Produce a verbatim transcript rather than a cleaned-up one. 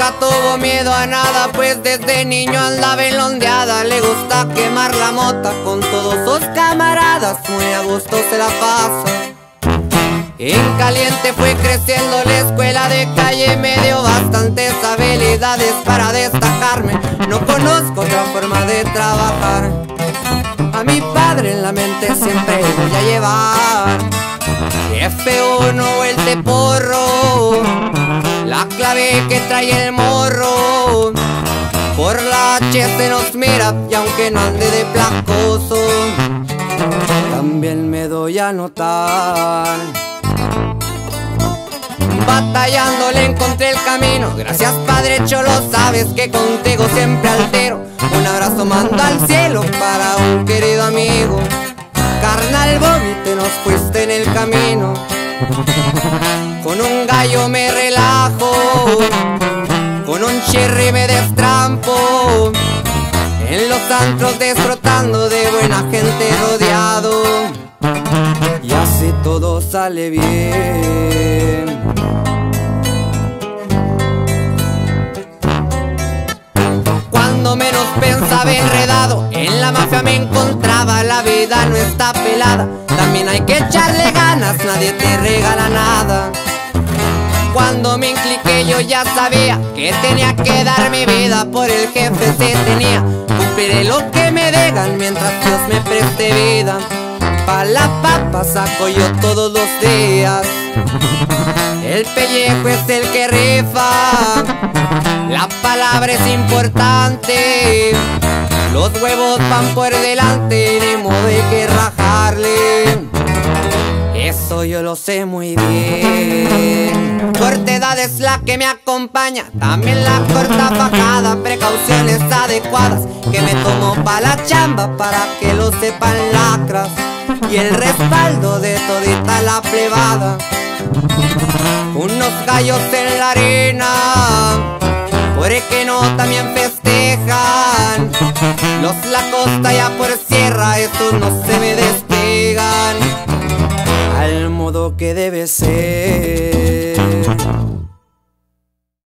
nunca tuvo miedo a nada, pues desde niño andaba en la ondeada. Le gusta quemar la mota con todos sus camaradas, muy a gusto se la pasa. En caliente fue creciendo, la escuela de calle me dio bastantes habilidades para destacarme. No conozco otra forma de trabajar. A mi padre en la mente siempre voy a llevar. F uno o el teporro, la clave que trae el morro. Por la H se nos mira y aunque no ande de placoso, también me doy a notar. Batallando le encontré el camino. Gracias Padre Cholo, sabes que contigo siempre altero. Un abrazo mando al cielo para un querido amigo. Carnal Bobby, te nos fuiste en el camino. Con un gallo me relajo, con un cherry me destrampo. En los antros disfrutando de buena gente rodeado, y así todo sale bien. Cuando menos pensaba enredado en la mafia me encontraba. La vida no está pelada, también hay que echarle ganas, nadie te regala nada. Cuando me incliqué yo ya sabía que tenía que dar mi vida por el jefe se tenía. Cumpliré lo que me digan mientras Dios me preste vida. Pa' la papa saco yo todos los días. El pellejo es el que rifa, la palabra es importante. Los huevos van por delante, ni modo hay que rajarle. Eso yo lo sé muy bien. Fuerte edad es la que me acompaña, también la corta bajada. Precauciones adecuadas que me tomo pa' la chamba, para que lo sepan lacras. Y el respaldo de todita la plebada. Unos gallos en la arena, porque no también festejan. Los la costa ya por sierra, estos no se me despegan. Al modo que debe ser.